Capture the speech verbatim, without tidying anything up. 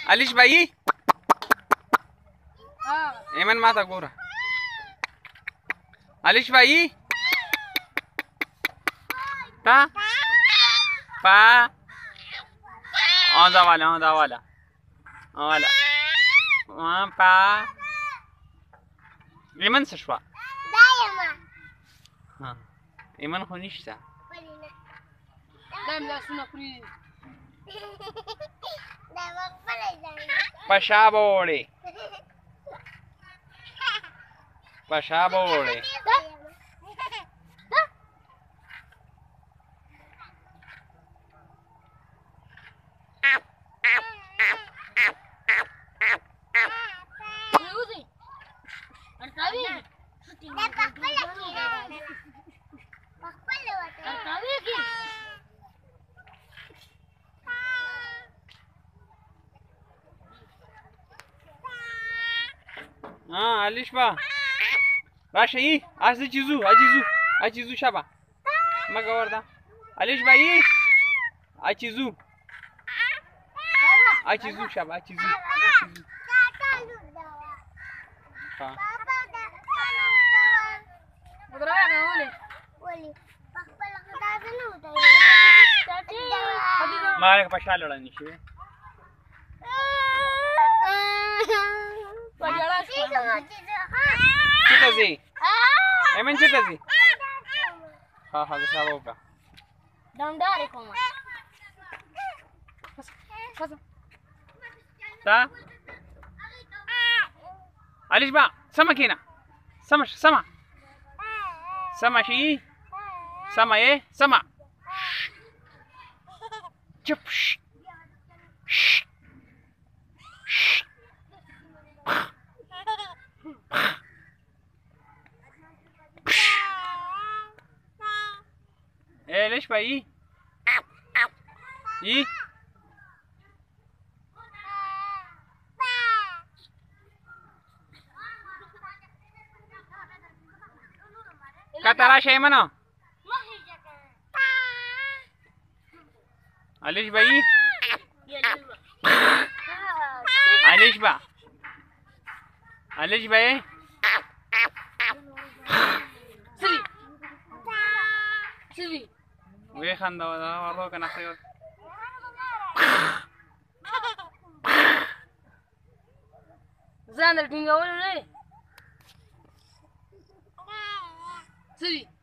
अलिश भाई एमन माता गोरा अलिश भाई ता पा आंदा वाला आंदा वाला वाला वहाँ पा एमन सशवा हाँ एमन खुनिश्ता Pashabore. Pashabore. हाँ अलिश बा राशि आज चीजू अजीजू अजीजू शाबा मगा वर्दा अलिश भाई अचीजू अचीजू शाबा अचीजू हाँ मारे का पछा लड़ा निशे Cita sih, emang cita sih. Haha, siapa buka? Dam dari koma. Ta? Alish ba, sama kina, sama sama, sama sih, sama ye, sama. Cup. ايه ليش بقى ايه ايه كترى شيء منه ليش بقى ايه ليش بقى ليش بقى ايه سيبي ويخن ده والله كان اخير زاندر tinggal dulu. Sini.